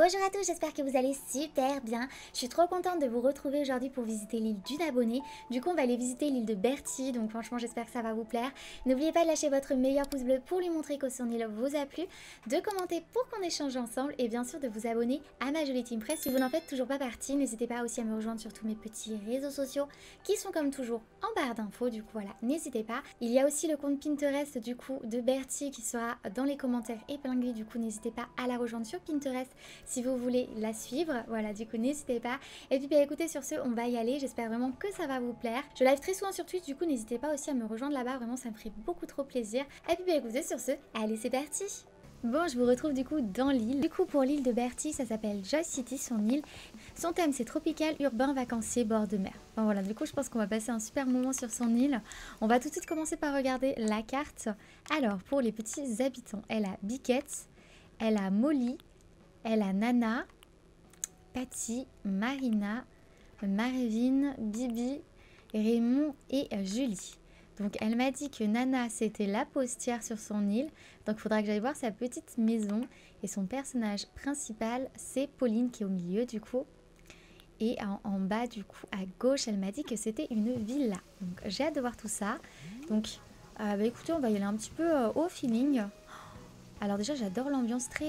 Bonjour à tous, j'espère que vous allez super bien. Je suis trop contente de vous retrouver aujourd'hui pour visiter l'île d'une abonnée. Du coup, on va aller visiter l'île de Bertie, donc franchement, j'espère que ça va vous plaire. N'oubliez pas de lâcher votre meilleur pouce bleu pour lui montrer que son île vous a plu, de commenter pour qu'on échange ensemble et bien sûr de vous abonner à ma jolie team presse. Si vous n'en faites toujours pas partie, n'hésitez pas aussi à me rejoindre sur tous mes petits réseaux sociaux qui sont comme toujours en barre d'infos. Du coup, voilà, n'hésitez pas. Il y a aussi le compte Pinterest du coup de Bertie qui sera dans les commentaires épinglés. Du coup, n'hésitez pas à la rejoindre sur Pinterest si vous voulez la suivre. Voilà, du coup n'hésitez pas. Et puis bah, écoutez, sur ce on va y aller, j'espère vraiment que ça va vous plaire. Je live très souvent sur Twitch, du coup n'hésitez pas aussi à me rejoindre là-bas, vraiment ça me ferait beaucoup trop plaisir. Et puis bah écoutez, sur ce, allez c'est parti. Bon, je vous retrouve du coup dans l'île. Du coup pour l'île de Bertie, ça s'appelle Joy City, son île. Son thème c'est tropical, urbain, vacancier, bord de mer. Enfin, voilà, du coup je pense qu'on va passer un super moment sur son île. On va tout de suite commencer par regarder la carte. Alors pour les petits habitants, elle a Biquette, elle a Molly, elle a Nana, Patty, Marina, Marvin, Bibi, Raymond et Julie. Donc elle m'a dit que Nana c'était la postière sur son île. Donc il faudra que j'aille voir sa petite maison. Et son personnage principal c'est Pauline qui est au milieu du coup. Et en bas du coup à gauche elle m'a dit que c'était une villa. Donc j'ai hâte de voir tout ça. Donc bah, écoutez, on va y aller un petit peu au feeling. Alors déjà j'adore l'ambiance très...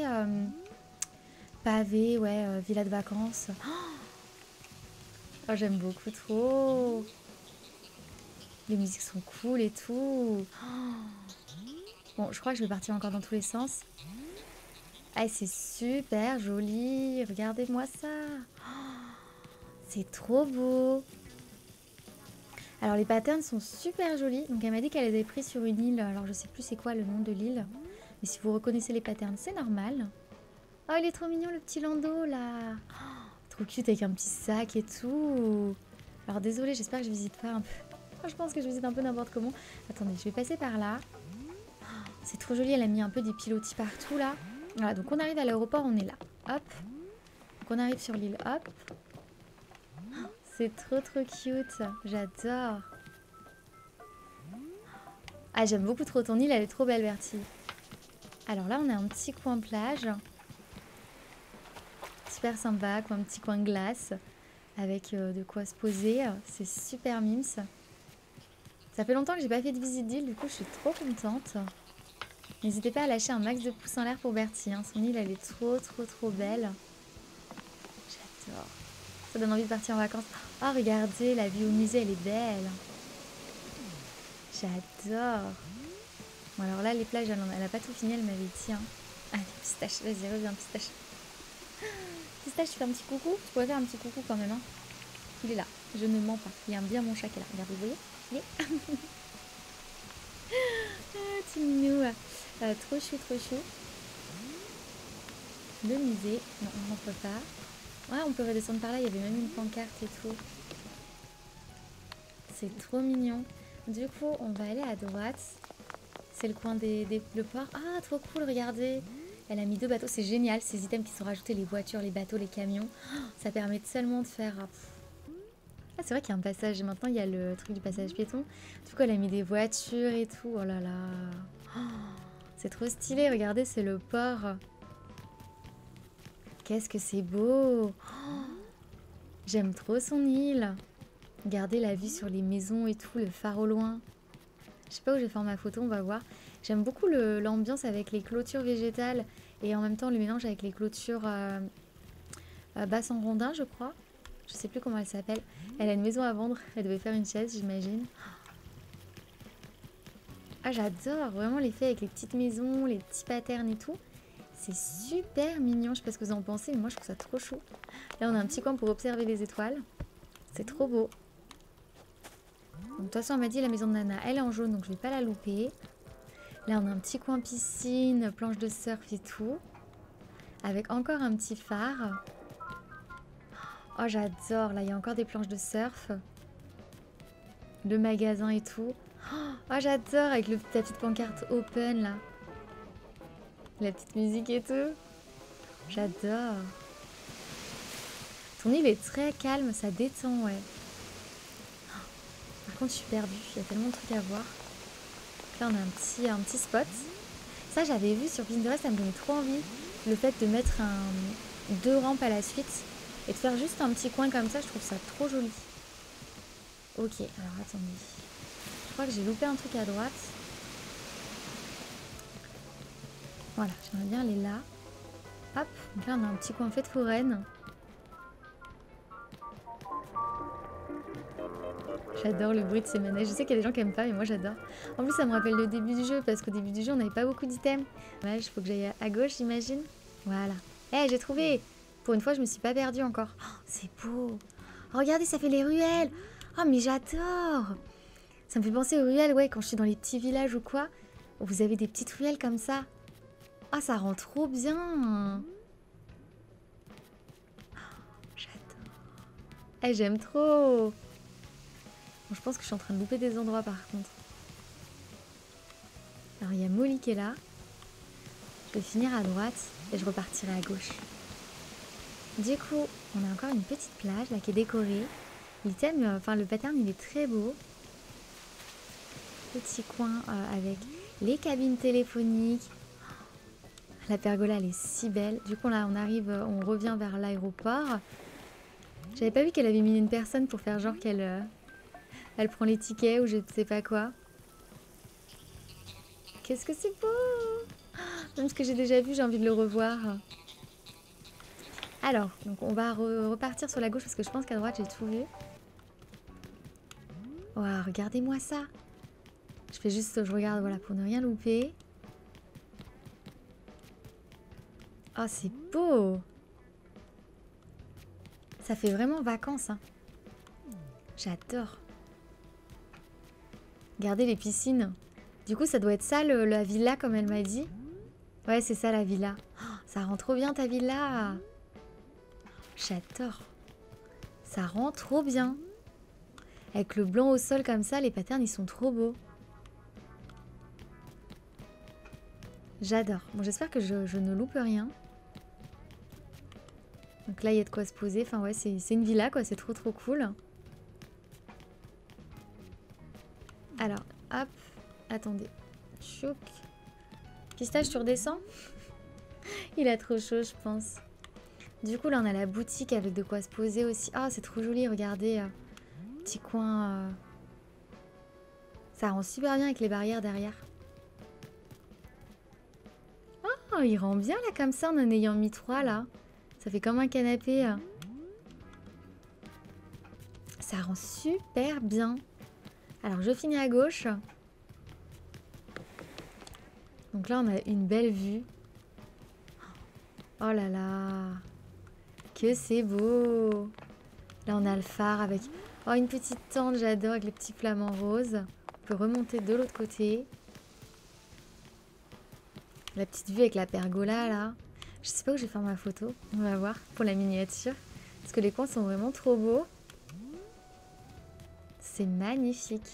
pavé, ouais, villa de vacances. Oh, j'aime beaucoup trop. Les musiques sont cool et tout. Bon, je crois que je vais partir encore dans tous les sens. Ah, c'est super joli. Regardez-moi ça. C'est trop beau. Alors, les patterns sont super jolis. Donc, elle m'a dit qu'elle les avait pris sur une île. Alors, je sais plus c'est quoi le nom de l'île. Mais si vous reconnaissez les patterns, c'est normal. Oh, il est trop mignon le petit landau là. Trop cute avec un petit sac et tout. Alors désolée, j'espère que je visite pas un peu. Je pense que je visite un peu n'importe comment. Attendez, je vais passer par là. C'est trop joli, elle a mis un peu des pilotis partout là. Voilà, donc on arrive à l'aéroport, on est là. Hop. Donc on arrive sur l'île, hop. C'est trop cute. J'adore. Ah, j'aime beaucoup trop ton île, elle est trop belle, Bertie. Alors là, on a un petit coin plage. Super sympa, quoi, un petit coin glace avec de quoi se poser. C'est super mimes. Ça fait longtemps que j'ai pas fait de visite d'île, du coup je suis trop contente. N'hésitez pas à lâcher un max de pouces en l'air pour Bertie. Hein. Son île elle est trop belle. J'adore. Ça donne envie de partir en vacances. Oh regardez, la vue au musée elle est belle. J'adore. Bon alors là les plages elle a pas tout fini, elle m'avait dit. Hein. Allez pistache, vas-y reviens pistache. Pistache, tu fais un petit coucou? Tu pourrais faire un petit coucou quand même. Hein. Il est là, je ne mens pas. Il y a bien mon chat qui est là. Regardez, vous voyez? Il est... ah, petit minou. Trop chou. Le musée. Non, on n'en peut pas. Ouais, on peut redescendre par là. Il y avait même une pancarte et tout. C'est trop mignon. Du coup, on va aller à droite. C'est le coin le port. Ah, trop cool, regardez. Elle a mis 2 bateaux. C'est génial, ces items qui sont rajoutés. Les voitures, les bateaux, les camions. Ça permet seulement de faire... Ah, c'est vrai qu'il y a un passage. Maintenant, il y a le truc du passage piéton. Du coup, elle a mis des voitures et tout. Oh là là. Oh, c'est trop stylé. Regardez, c'est le port. Qu'est-ce que c'est beau. Oh, j'aime trop son île. Regardez la vue sur les maisons et tout. Le phare au loin. Je sais pas où je vais faire ma photo. On va voir. J'aime beaucoup l'ambiance avec les clôtures végétales. Et en même temps, le mélange avec les clôtures basses en rondin, je crois. Je sais plus comment elle s'appelle. Elle a une maison à vendre. Elle devait faire une chaise, j'imagine. Ah, j'adore vraiment l'effet avec les petites maisons, les petits patterns et tout. C'est super mignon. Je sais pas ce que vous en pensez, mais moi, je trouve ça trop chou. Là, on a un petit coin pour observer les étoiles. C'est trop beau. Donc, de toute façon, elle m'a dit la maison de Nana, elle est en jaune, donc je vais pas la louper. Là, on a un petit coin piscine, planche de surf et tout. Avec encore un petit phare. Oh, j'adore. Là, il y a encore des planches de surf. Le magasin et tout. Oh, j'adore. Avec la petite pancarte open, là. La petite musique et tout. J'adore. Ton île est très calme. Ça détend, ouais. Par contre, je suis perdue. Il y a tellement de trucs à voir. Là, on a un petit spot. Ça, j'avais vu sur Pinterest. Ça me donnait trop envie. Le fait de mettre 2 rampes à la suite. Et de faire juste un petit coin comme ça, je trouve ça trop joli. Ok, alors attendez. Je crois que j'ai loupé un truc à droite. Voilà, j'aimerais bien aller là. Hop, donc là on a un petit coin fête foraine. J'adore le bruit de ces manèges. Je sais qu'il y a des gens qui aiment pas, mais moi j'adore. En plus, ça me rappelle le début du jeu, parce qu'au début du jeu, on n'avait pas beaucoup d'items. Ouais, il faut que j'aille à gauche, j'imagine. Voilà. Eh, j'ai trouvé! Pour une fois, je me suis pas perdue encore. Oh, c'est beau! Oh, regardez, ça fait les ruelles! Oh, mais j'adore! Ça me fait penser aux ruelles, ouais, quand je suis dans les petits villages ou quoi. Où vous avez des petites ruelles comme ça. Ah, ça rend trop bien! J'adore! Eh, j'aime trop! Bon, je pense que je suis en train de louper des endroits par contre. Alors il y a Molly qui est là. Je vais finir à droite et je repartirai à gauche. Du coup, on a encore une petite plage là qui est décorée. L'item, enfin le pattern il est très beau. Petit coin avec les cabines téléphoniques. La pergola elle est si belle. Du coup là on arrive, on revient vers l'aéroport. J'avais pas vu qu'elle avait mis une personne pour faire genre qu'elle elle prend les tickets ou je ne sais pas quoi. Qu'est-ce que c'est beau! Même ce que j'ai déjà vu, j'ai envie de le revoir. Alors, donc on va repartir sur la gauche parce que je pense qu'à droite j'ai tout vu. Waouh, regardez-moi ça! Je fais juste, je regarde, voilà, pour ne rien louper. Oh, c'est beau! Ça fait vraiment vacances, hein. J'adore. Regardez les piscines. Du coup, ça doit être ça, la villa, comme elle m'a dit. Ouais, c'est ça, la villa. Oh, ça rend trop bien, ta villa. J'adore. Ça rend trop bien. Avec le blanc au sol comme ça, les patterns, ils sont trop beaux. J'adore. Bon, j'espère que je ne loupe rien. Donc là, il y a de quoi se poser. Enfin, ouais, c'est une villa, quoi. C'est trop, trop cool. Alors, hop. Attendez. Chouk. Pistache, tu redescends? Il a trop chaud, je pense. Du coup, là, on a la boutique avec de quoi se poser aussi. Ah, c'est trop joli, regardez. Petit coin. Ça rend super bien avec les barrières derrière. Oh, il rend bien, là, comme ça, en en ayant mis 3, là. Ça fait comme un canapé. Ça rend super bien. Alors, je finis à gauche. Donc là, on a une belle vue. Oh là là. Que c'est beau. Là, on a le phare avec une petite tente, j'adore, avec les petits flamants roses. On peut remonter de l'autre côté. La petite vue avec la pergola, là. Je sais pas où je vais faire ma photo. On va voir pour la miniature. Parce que les coins sont vraiment trop beaux. C'est magnifique.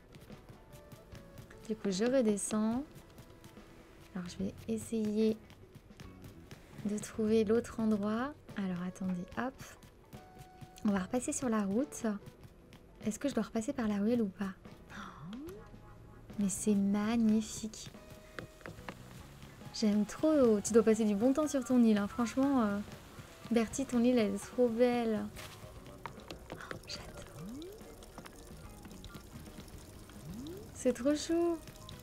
Du coup, je redescends. Alors, je vais essayer de trouver l'autre endroit. Alors, attendez, hop. On va repasser sur la route. Est-ce que je dois repasser par la ruelle ou pas? Mais c'est magnifique. J'aime trop. Tu dois passer du bon temps sur ton île, hein. Franchement, Bertie, ton île, elle est trop belle. J'adore. C'est trop chou.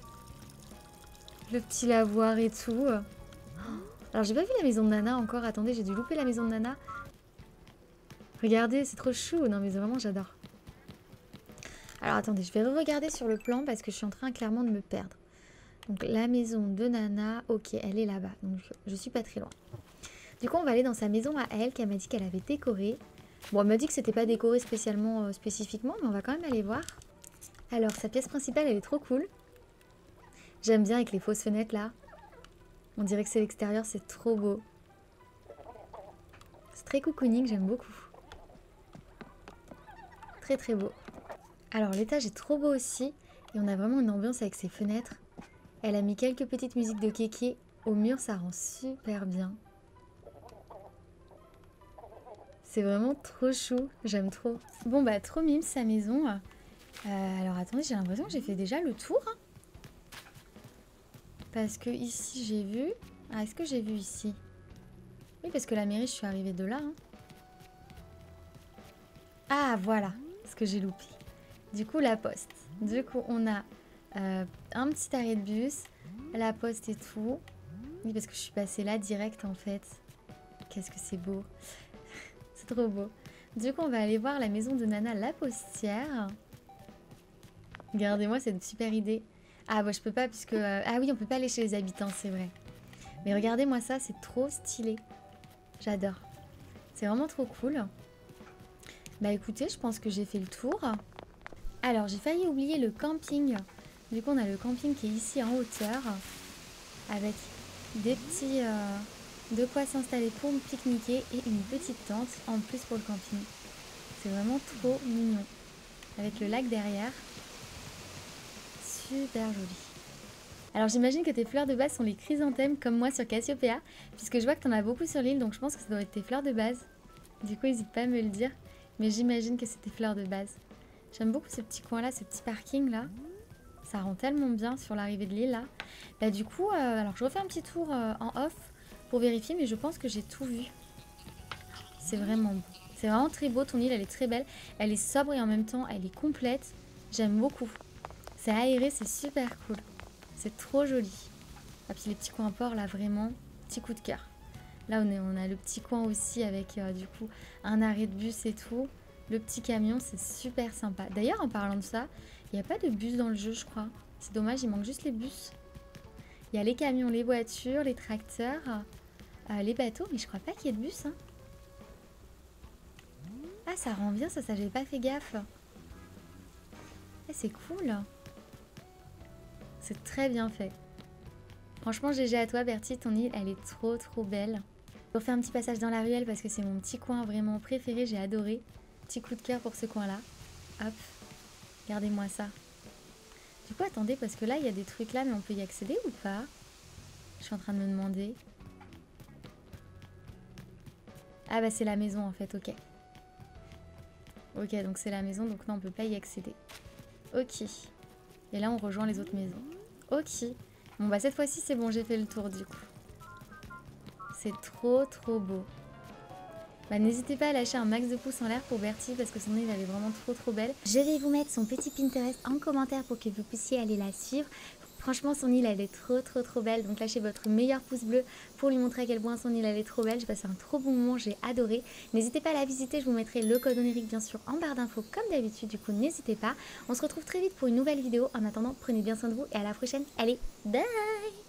Le petit lavoir et tout. Alors, j'ai pas vu la maison de Nana encore. Attendez, j'ai dû louper la maison de Nana. Regardez, c'est trop chou. Non, mais vraiment, j'adore. Alors, attendez, je vais regarder sur le plan parce que je suis en train clairement de me perdre. Donc, la maison de Nana, ok, elle est là-bas. Donc, je suis pas très loin. Du coup, on va aller dans sa maison à elle, qu'elle m'a dit qu'elle avait décorée. Bon, elle m'a dit que c'était pas décoré spécialement, spécifiquement, mais on va quand même aller voir. Alors, sa pièce principale, elle est trop cool. J'aime bien avec les fausses fenêtres, là. On dirait que c'est l'extérieur, c'est trop beau. C'est très cocooning, j'aime beaucoup. Très, très beau. Alors, l'étage est trop beau aussi. Et on a vraiment une ambiance avec ses fenêtres. Elle a mis quelques petites musiques de kéké. Au mur, ça rend super bien. C'est vraiment trop chou. J'aime trop. Bon, bah, trop mime sa maison. Alors, attendez, j'ai l'impression que j'ai fait déjà le tour. Hein. Parce que ici, j'ai vu... Ah, est-ce que j'ai vu ici? Oui, Oui, parce que la mairie, je suis arrivée de là. Hein. Ah, voilà ce que j'ai loupé. Du coup, la poste. Du coup, on a un petit arrêt de bus, la poste et tout. Oui, parce que je suis passée là direct en fait. Qu'est-ce que c'est beau. C'est trop beau. Du coup, on va aller voir la maison de Nana la postière. Regardez-moi cette super idée. Ah, bah je peux pas puisque... ah oui, on peut pas aller chez les habitants, c'est vrai. Mais regardez-moi ça, c'est trop stylé. J'adore. C'est vraiment trop cool. Bah écoutez, je pense que j'ai fait le tour. Alors, j'ai failli oublier le camping. Du coup, on a le camping qui est ici en hauteur. Avec des petits... de quoi s'installer pour pique-niquer et une petite tente en plus pour le camping. C'est vraiment trop mignon. Avec le lac derrière. Super joli. Alors j'imagine que tes fleurs de base sont les chrysanthèmes comme moi sur Cassiopeia, puisque je vois que tu en as beaucoup sur l'île, donc je pense que ça doit être tes fleurs de base. Du coup, n'hésite pas à me le dire, mais j'imagine que c'est tes fleurs de base. J'aime beaucoup ce petit coin là, ce petit parking là. Ça rend tellement bien sur l'arrivée de l'île là. Bah du coup, alors je refais un petit tour en off pour vérifier, mais je pense que j'ai tout vu. C'est vraiment beau. C'est vraiment très beau, ton île, elle est très belle. Elle est sobre et en même temps, elle est complète. J'aime beaucoup. C'est aéré, c'est super cool. C'est trop joli. Et puis les petits coins port là, vraiment, petit coup de cœur. Là, on a le petit coin aussi avec du coup un arrêt de bus et tout. Le petit camion, c'est super sympa. D'ailleurs, en parlant de ça, il n'y a pas de bus dans le jeu, je crois. C'est dommage, il manque juste les bus. Il y a les camions, les voitures, les tracteurs, les bateaux, mais je crois pas qu'il y ait de bus. Hein. Ah, ça rend bien, ça j'avais pas fait gaffe. Ah, c'est cool. C'est très bien fait. Franchement, GG à toi, Bertie, ton île, elle est trop belle. Je refais un petit passage dans la ruelle parce que c'est mon petit coin vraiment préféré, j'ai adoré. Petit coup de cœur pour ce coin-là. Hop, regardez-moi ça. Du coup, attendez, parce que là, il y a des trucs là, mais on peut y accéder ou pas? Je suis en train de me demander. Ah bah c'est la maison en fait, ok. Ok, donc c'est la maison, donc non, on peut pas y accéder. Ok. Et là, on rejoint les autres maisons. Ok. Bon bah cette fois-ci, c'est bon, j'ai fait le tour du coup. C'est trop beau. Bah, n'hésitez pas à lâcher un max de pouces en l'air pour Bertie parce que son île elle est vraiment trop belle. Je vais vous mettre son petit Pinterest en commentaire pour que vous puissiez aller la suivre. Franchement, son île elle est trop belle, donc lâchez votre meilleur pouce bleu pour lui montrer à quel point son île elle est trop belle. J'ai passé un trop bon moment, j'ai adoré. N'hésitez pas à la visiter, je vous mettrai le code onirique bien sûr en barre d'infos comme d'habitude, du coup n'hésitez pas. On se retrouve très vite pour une nouvelle vidéo. En attendant, prenez bien soin de vous et à la prochaine. Allez, bye!